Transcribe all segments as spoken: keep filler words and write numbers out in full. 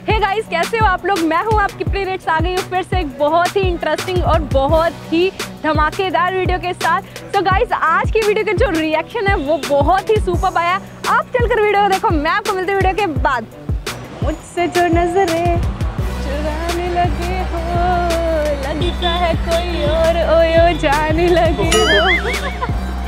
Hey guys, कैसे हो आप लोग? मैं हूं आपकी प्ले रेट्स, आ गई हूँ फिर से एक बहुत ही इंटरेस्टिंग और बहुत ही धमाकेदार वीडियो के साथ। तो गाइस, आज की वीडियो का जो रिएक्शन है वो बहुत ही सुपर आया। आप चलकर वीडियो देखो, मैं आपको मिलती हूँ वीडियो के बाद। मुझसे जो नजरें चुराने लगे हो, लगता है कोई और ओयो जाने लगे हो।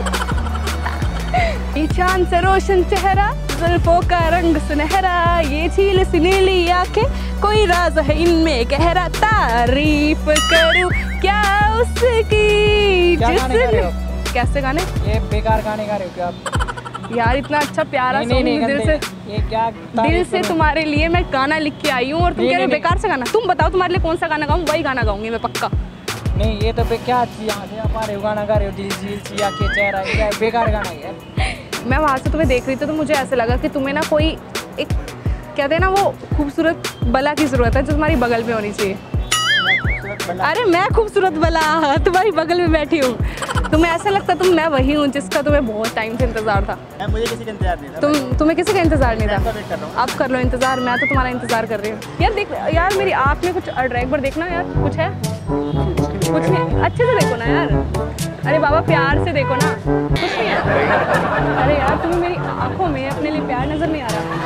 ये चांद से रोशन चेहरा, जुल्फों का रंग सुनहरा, ये झील सी नीली आंखें, कोई राज है इनमें गहरा, तारीफ करूं क्या उसकी जिसने। कैसे गाने? ये बेकार गाने गा रहे हो क्या आप? यार इतना अच्छा प्यारा सॉन्ग दिल से, ये क्या दिल से तुम्हारे लिए मैं गाना लिख के आई हूँ और तुम कह रहे हो बेकार से गाना। तुम बताओ तुम्हारे लिए कौन सा गाना गाऊँ, वही गाना गाऊंगी मैं पक्का। नहीं, ये तो क्या यहाँ से आप आ रहे हो, गाना गा रहे हो, दिल झील सी आंखें चेहरा, ये बेकार गाना है। मैं वहाँ से तुम्हें देख रही थी तो मुझे ऐसे लगा कि तुम्हें ना कोई एक कहते हैं ना वो खूबसूरत बला की ज़रूरत है जो तुम्हारी बगल में होनी चाहिए। अरे मैं खूबसूरत बला तुम्हारी बगल में बैठी हूँ, तुम्हें ऐसा लगता तुम मैं वही हूँ जिसका तुम्हें बहुत टाइम से इंतजार था। मुझे किसी का इंतजार नहीं था। तुम तुम्हें किसी का इंतजार नहीं था? वेट कर रहा हूँ। आप कर लो इंतजार, मैं तो तुम्हारा इंतजार कर रही हूँ। यार देख यार, मेरी आँख में कुछ ड्रैग पर देखना यार, कुछ है? कुछ नहीं, अच्छे से देखो ना यार। अरे बाबा प्यार से देखो ना, कुछ नहीं है। अरे यार तुम्हें मेरी आंखों में अपने लिए प्यार नजर नहीं आ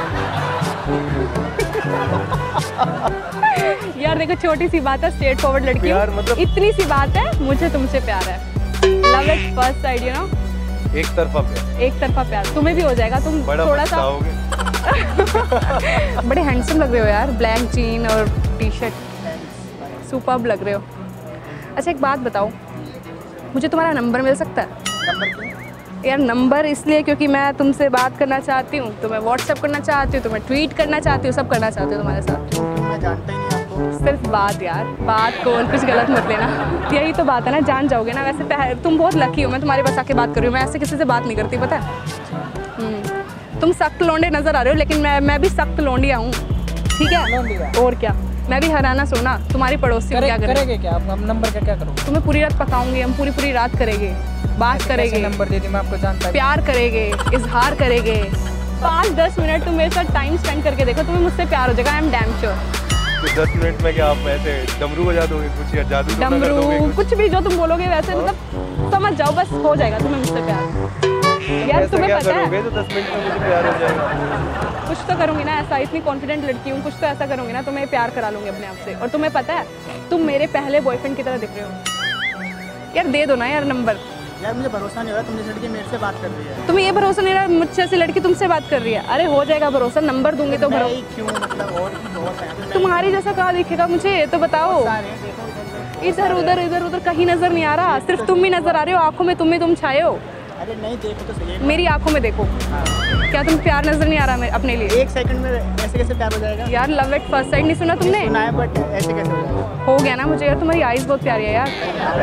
रहा? यार देखो, छोटी सी बात है, स्ट्रेट फॉरवर्ड लड़की हूँ, मतलब... इतनी सी बात है, मुझे तुमसे प्यार है। Love at first sight, you know, एक तरफा प्यार। एक तरफा प्यार तुम्हें भी हो जाएगा। तुम थोड़ा सा बड़े हैंडसम लग रहे हो यार, ब्लैक जीन और टी शर्ट, सुपर्ब लग रहे हो। अच्छा एक बात बताओ, मुझे तुम्हारा नंबर मिल सकता है? नंबर क्यों? यार नंबर इसलिए क्योंकि मैं तुमसे बात करना चाहती हूँ, तुम्हें व्हाट्सएप करना चाहती हूँ, तुम्हें ट्वीट करना चाहती हूँ, सब करना चाहती हूँ तुम्हारे साथ। मैं जानता ही नहीं आपको। सिर्फ बात यार, बात को कुछ गलत मत लेना। यही तो बात है ना, जान जाओगे ना। वैसे तुम बहुत लकी हो, मैं तुम्हारे पास आके बात कर रही हूँ, मैं ऐसे किसी से बात नहीं करती, पता है। तुम सख्त लोंडे नज़र आ रहे हो, लेकिन मैं मैं भी सख्त लोंडिया हूँ, ठीक है? और क्या, मैं भी हराना सोना तुम्हारी पड़ोसी हूँ। क्या करेंगे क्या आप? नंबर का क्या करोगे? तुम्हें पूरी रात पकाऊंगी, हम पूरी पूरी रात करेंगे, बात करेंगे, नंबर दे दी, मैं आपको जानता हूँ, प्यार करेंगे, इजहार करेंगे। पाँच दस मिनट तुम मेरे साथ टाइम स्पेंड करके देखो, तुम्हें मुझसे प्यार हो जाएगा। I am damn sure. तो दस मिनट में क्या आप ऐसे डमरू बजा दोगे, कुछ या जादू डमरू कुछ? कुछ भी जो तुम बोलोगे वैसे, मतलब समझ जाओ, बस हो जाएगा तुम्हें मुझसे प्यार। यार तुम्हें पता है तो दस मिनट में मुझे प्यार हो जाएगा। कुछ तो करूँगी ना ऐसा, इतनी कॉन्फिडेंट लड़की हूँ, कुछ तो ऐसा करूँगी ना, तुम्हें प्यार करा लूँगी अपने आप से। और तुम्हें पता है तुम मेरे पहले बॉयफ्रेंड की तरह दिख रहे हो। यार दे दो ना यार नंबर। यार मुझे भरोसा नहीं हो रहा, तुम जैसी लड़की मेरे से बात कर रही है। तुम्हें ये भरोसा नहीं रहा मुझसे से लड़की तुमसे बात कर रही है? अरे हो जाएगा भरोसा, नंबर दूंगी तो भरोसा। क्यों मतलब? और तुम्हारी जैसा कहाँ दिखेगा मुझे, ये तो बताओ। इधर उधर इधर उधर कहीं नजर नहीं आ रहा, सिर्फ तुम ही नजर आ रहे हो, आंखों में तुम ही तुम छाए हो। अरे नहीं, देखो तो सही, मेरी आंखों में देखो। क्या तुम प्यार नजर नहीं आ रहा अपने लिए? एक सेकंड में ऐसे कैसे प्यार हो जाएगा? यार लव एट फर्स्ट साइड नहीं सुना तुमने? सुना है, बट ऐसे कैसे हो जाएगा? हो गया ना मुझे यार, तुम्हारी आईज बहुत प्यारी है यार।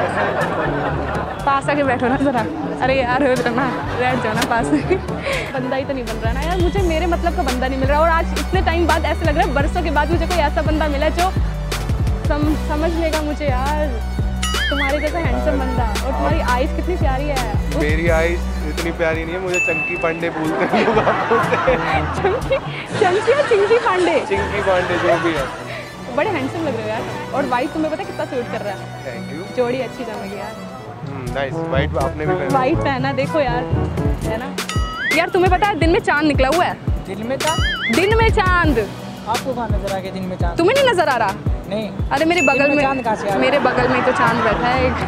पास आके बैठो ना जरा। अरे यार हो ना, बैठ जाओ ना पास में। बंदा ही तो नहीं बन रहा ना यार, मुझे मेरे मतलब का बंदा नहीं मिल रहा। और आज इतने टाइम बाद ऐसे लग रहा है, बरसों के बाद मुझे कोई ऐसा बंदा मिला जो सम, समझ लेगा मुझे यार। तुम्हारे जैसा हैंडसम बंदा, और तुम्हारी आईज कितनी प्यारी है। मेरी आईज इतनी प्यारी नहीं है, मुझे चंकी पांडे बोलते हैं लोग। चंकी चंकी या चिंकी पांडे? चिंकी पांडे जो भी है। बड़े हैंडसम लग रहे हो यार, और वाइट तुम्हें पता कितना सूट कर रहा है। Thank you. जोड़ी अच्छी जमेगी यार। नाइस, वाइट आपने भी पहना। वाइट पहना, देखो यार, है ना? यार तुम्हें पता है दिन में चांद निकला हुआ है। दिन में चांद? दिन में चांद। आपको कहाँ नजर आ गया दिन में चांद? तुम्हें नहीं नजर आ रहा? नहीं। अरे मेरे बगल में, चांद कहाँ से आ रहा? मेरे बगल में तो चांद बैठा है एक।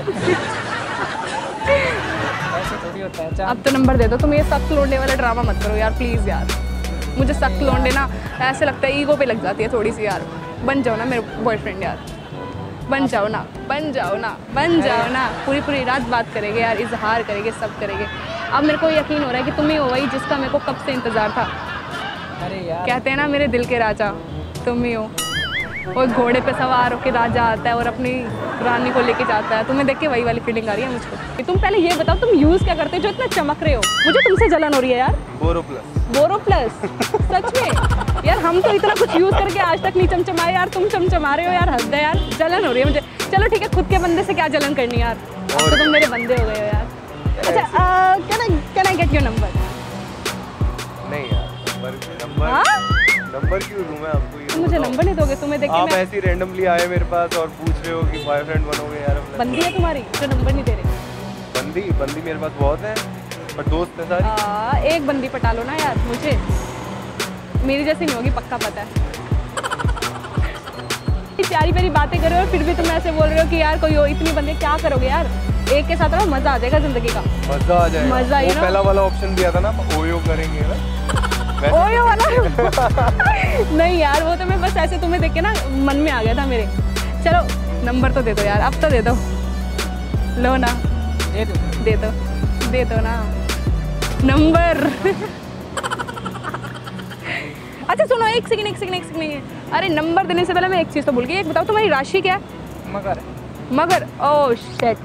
ऐसे थोड़ी होता है चांद। अब तो नंबर दे दो, तुम ये सख्त लोंडे वाला ड्रामा मत करो यार प्लीज यार। मुझे सख्त लोंडे ना ऐसे लगता है ईगो पे लग जाती है थोड़ी सी यार। बन जाओ ना मेरे बॉयफ्रेंड यार, बन जाओ ना, बन जाओ ना, बन जाओ ना। पूरी पूरी रात बात करेंगे यार, इजहार करेंगे, सब करेंगे। अब मेरे को यकीन हो रहा है कि तुम ही हो वही जिसका मेरे को कब से इंतजार था। अरे यार, कहते हैं ना मेरे दिल के राजा तुम ही हो। वो घोड़े पे सवार होकर राजा आता है और अपनी रानी को लेके जाता है। तुम्हें देख के वही वाली फीलिंग आ रही है मुझको। तुम पहले ये बताओ, तुम यूज क्या करते हो जो इतना चमक रहे हो? मुझे तुमसे जलन हो रही है यार। बोरो प्लस। बोरो प्लस? सच में यार, हम तो इतना कुछ यूज करके आज तक नहीं चमचमाए यार, तुम चमचमा रहे हो यार। हद है यार, जलन हो रही है मुझे। चलो ठीक है, खुद के बंदे से क्या जलन करनी यार, अब तो तुम मेरे बंदे हो गए हो यार। अच्छा can I can I get your number? नहीं यार, नंबर हाँ? नंबर क्यों दूं मैं आपको? ये तुम मुझे बताओ। नंबर नहीं दोगे? तुम्हें देख के आप मैं ऐसे ही रैंडमली आए मेरे पास और पूछ रहे हो कि बॉयफ्रेंड बनोगे यार? मतलब बंदी है तुम्हारी जो नंबर नहीं दे रही? बंदी बंदी मेरे पास बहुत है, पर दोस्त है सारी। आ, एक बंदी पटा लो ना यार मुझे, मेरी जैसी नहीं होगी पक्का पता है। प्यारी प्यारी बातें कर रहे हो फिर भी तुम ऐसे बोल रहे हो कि यार कोई हो, इतनी बंदे क्या करोगे यार? एक के साथ रहो, मजा आ जाएगा जिंदगी का। मजा आ जाएगा। मजा ही वो ना। पहला वाला ऑप्शन दिया था ना, ओयो करेंगे ना। वैसे- ओयो वाला नहीं यार, वो तो मैं बस ऐसे तुम्हें देख के ना मन में आ गया था मेरे। चलो नंबर तो दे दो यार, अब तो दे दो। लो ना, दे दो। दे दो दे दो ना नंबर। अच्छा सुनो, एक सेकंड एक सेकंड एक सेकंड अरे नंबर देने से पहले मैं एक चीज़ तो भूल गई। एक बताओ तुम्हारी राशि क्या है? मगर मगर oh shit,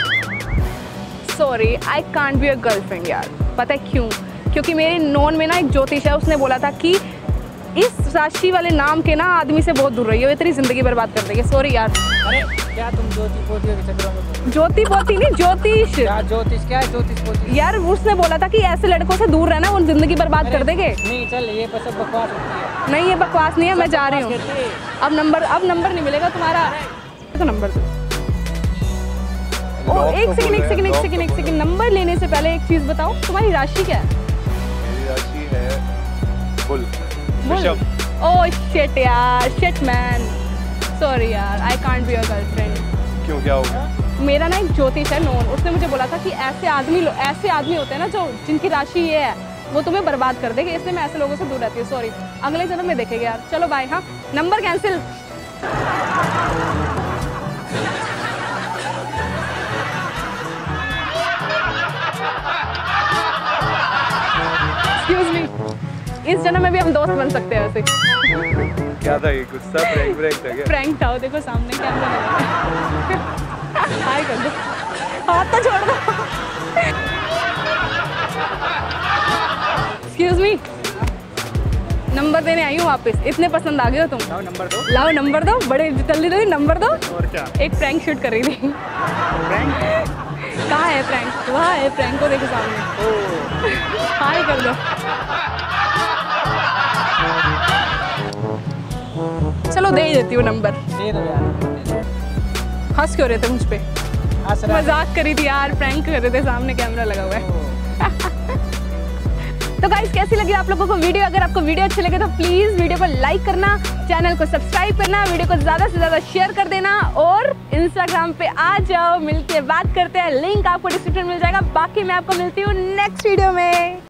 sorry I can't be a girlfriend यार। पता है क्यों? क्योंकि मेरे नॉन में ना एक ज्योतिष है, उसने बोला था कि इस राशि वाले नाम के ना आदमी से बहुत दूर रही हो, इतनी जिंदगी बर्बाद कर देंगे। सॉरी यार। अरे क्या तुम ज्योति पोतियों के चक्करों में? ज्योति पोती नहीं, ज्योतिष क्या ज्योतिष? क्या है ज्योतिष पोती? यार। उसने बोला था कि ऐसे लड़कों से दूर रहना, वो जिंदगी बर्बाद कर देंगे। नहीं चल, ये बस सब बकवास होती है। नहीं ये बकवास नहीं है, मैं जा रही हूँ। बकवास करती है। अब नंबर अब नंबर नहीं मिलेगा तुम्हारा, तो नंबर दो। ओ लॉक एक तो सेकंड बोल एक रहे सेकंड हैं, एक लॉक सेकंड तो एक बोल सेकंड नंबर लेने से पहले एक चीज बताओ, तुम्हारी राशि क्या है? मेरी राशि है बुल। ऋषभ। ओह शिट यार, शिट मैन, सॉरी यार, I can't be your girlfriend. क्यों, क्या हो गया? मेरा ना एक ज्योतिष है नॉन, उसने मुझे बोला था कि ऐसे आदमी लो- ऐसे आदमी होते हैं ना जो जिनकी राशि ये है, वो तुम्हें बर्बाद कर देंगे, इसलिए मैं ऐसे लोगों से दूर रहती हूँ। सॉरी, अगले जन्म में देखेंगे यार। चलो बाय। हाँ नंबर कैंसिल। एक्सक्यूज मी, इस जन्म में भी हम दोस्त बन सकते हैं वैसे। क्या था ये? गुस्सा प्रैंक प्रैंक था क्या? प्रैंक था वो, देखो सामने कैमरा लगा है। हाय कर दो, हाथ तो छोड़ दो। एक्सक्यूज मी, नंबर देने आई हूँ वापस, इतने पसंद आ गए हो तुम। लाओ नंबर दो। लाओ नंबर दो, बड़े जल्दी जल्दी नंबर दो। और क्या? एक प्रैंक शूट कर रही थी। प्रैंक? कहाँ है प्रैंक? वहाँ है प्रैंक, को देखो सामने। ओह हाय कर दो। चलो दे ही देती हूँ नंबर। दे दो यार। हंस क्यों रहे थे मुझ पे? हंस रहा है। मजाक करी थी यार, प्रैंक कर रहे थे, सामने कैमरा लगा हुआ है। तो गाइस कैसी लगी आप लोगों को वीडियो? अगर आपको वीडियो अच्छी लगे तो प्लीज वीडियो को लाइक करना, चैनल को सब्सक्राइब करना, वीडियो को ज्यादा से ज्यादा शेयर कर देना और इंस्टाग्राम पे आ जाओ, मिलके बात करते हैं। लिंक आपको डिस्क्रिप्शन में मिल जाएगा। बाकी मैं आपको मिलती हूँ नेक्स्ट वीडियो में।